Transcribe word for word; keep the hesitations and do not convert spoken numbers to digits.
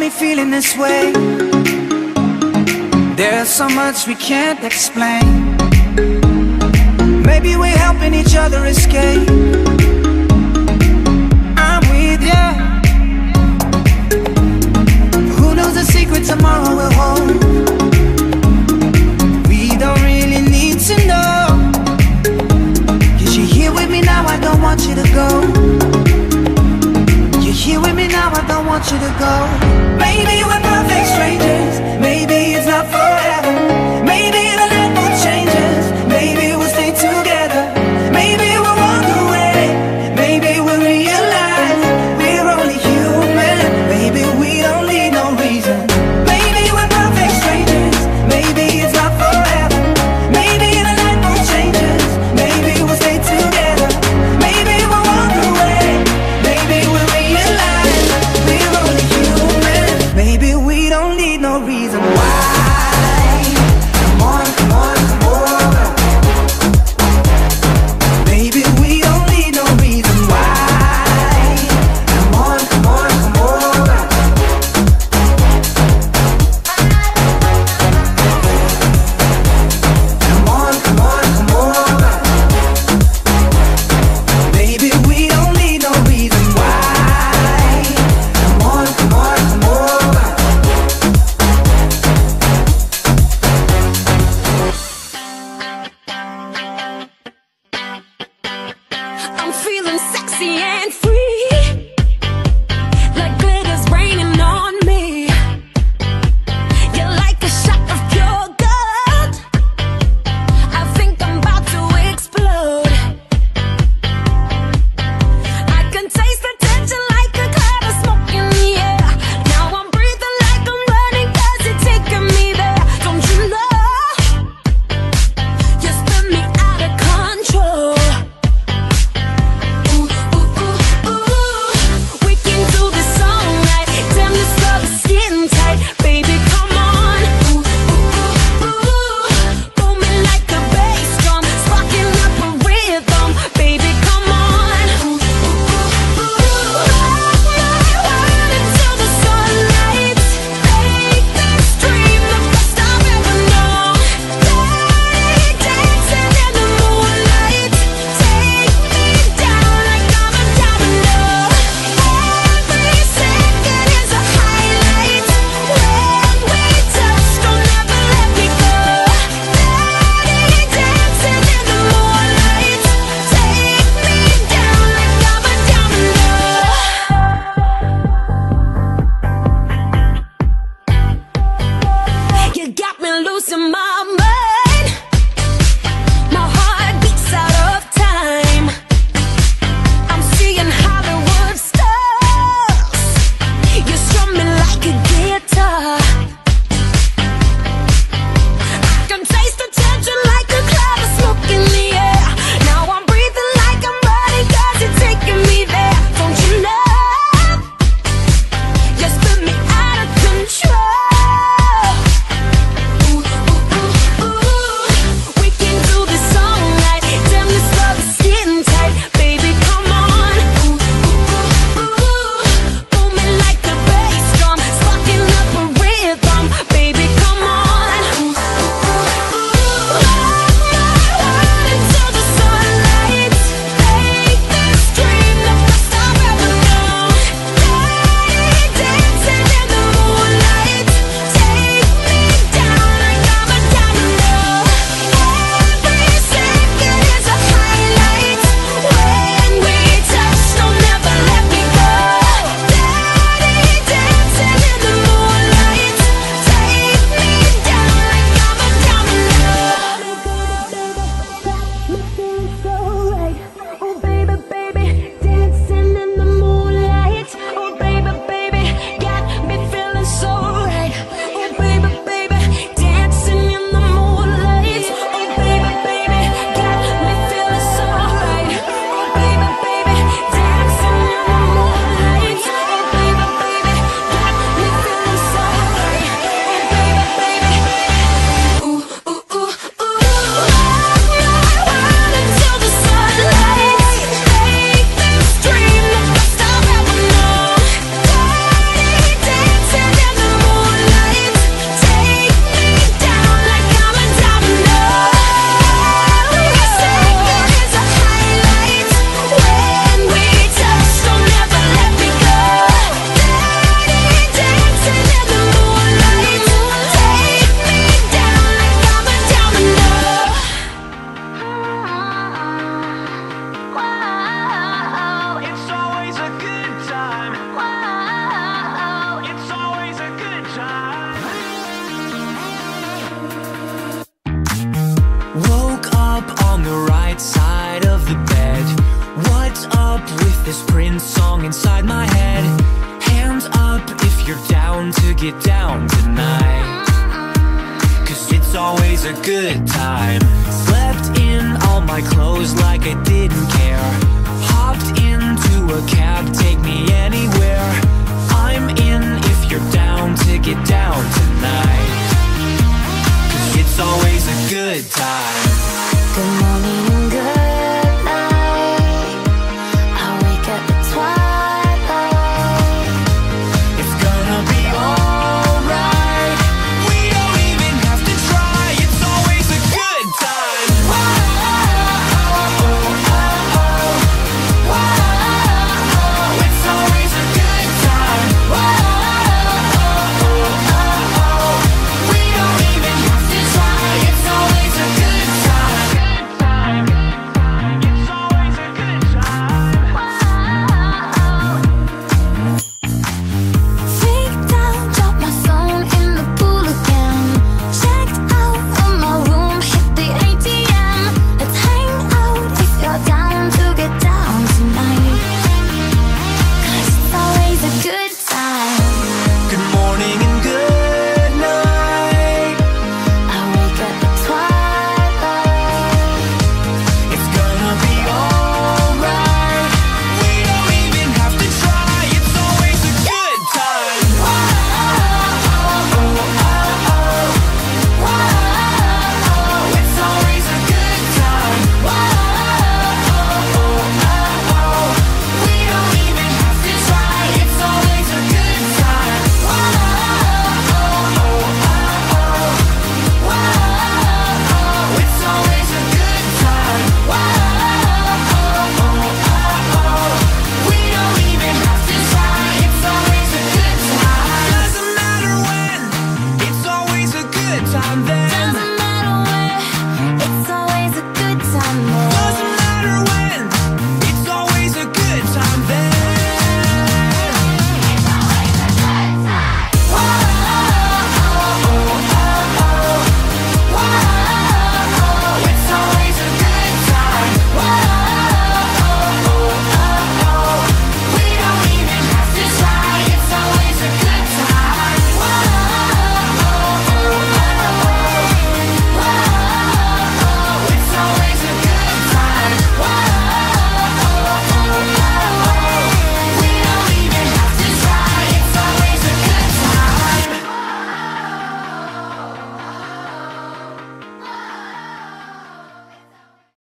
me feeling this way. There's so much we can't explain. Maybe we're helping each other escape. I'm with ya. Who knows the secret tomorrow will hold? We don't really need to know. Cause you're here with me now, I don't want you to go. You're here with me now, I don't want you to go. Maybe we're perfect strangers. Maybe it's not forever. Maybe the night will change us. Maybe we'll stay together. Maybe we'll walk away. Maybe we'll realize we're only human. Maybe we don't need no reason. Maybe we're perfect strangers. Maybe it's not forever. Maybe the night will change us. Maybe we'll stay together. Maybe we'll walk away. Maybe we'll realize we're only human. Maybe we don't need no reason. one song inside my head. Hands up if you're down to get down tonight, 'cause it's always a good time. Slept in all my clothes like I didn't care. Hopped into a cab